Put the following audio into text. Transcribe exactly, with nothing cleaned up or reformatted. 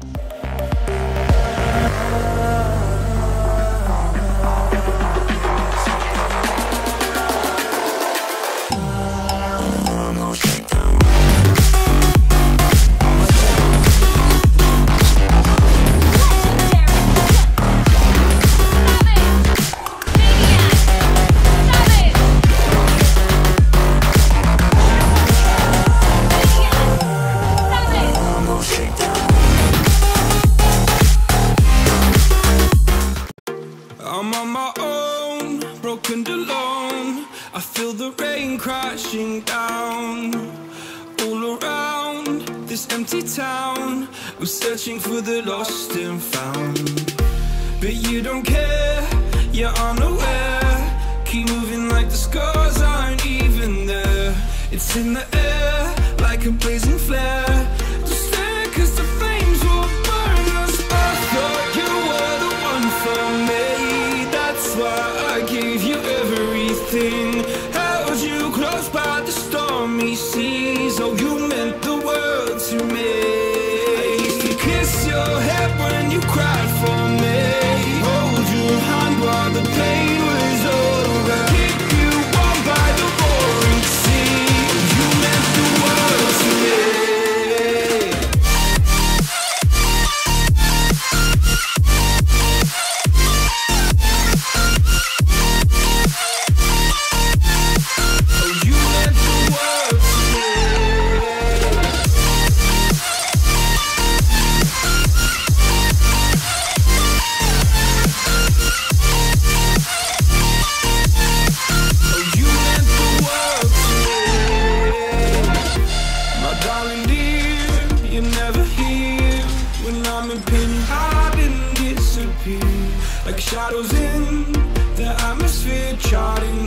I'm on my own, broken alone. I feel the rain crashing down all around this empty town. I'm searching for the lost and found, but you don't care, you're unaware. Keep moving like the scars aren't even there. It's in the air like a blazing flare. Just stare, cause the flames will burn us. I thought you were the one for me, that's why I gave you everything. Held you close by the stormy seas. Oh, you meant the world to me. I used to kiss your head when you cried for me, hold your hand while the pain was over, keep you warm by the roaring sea. You meant the world to me. Like shadows in the atmosphere, charting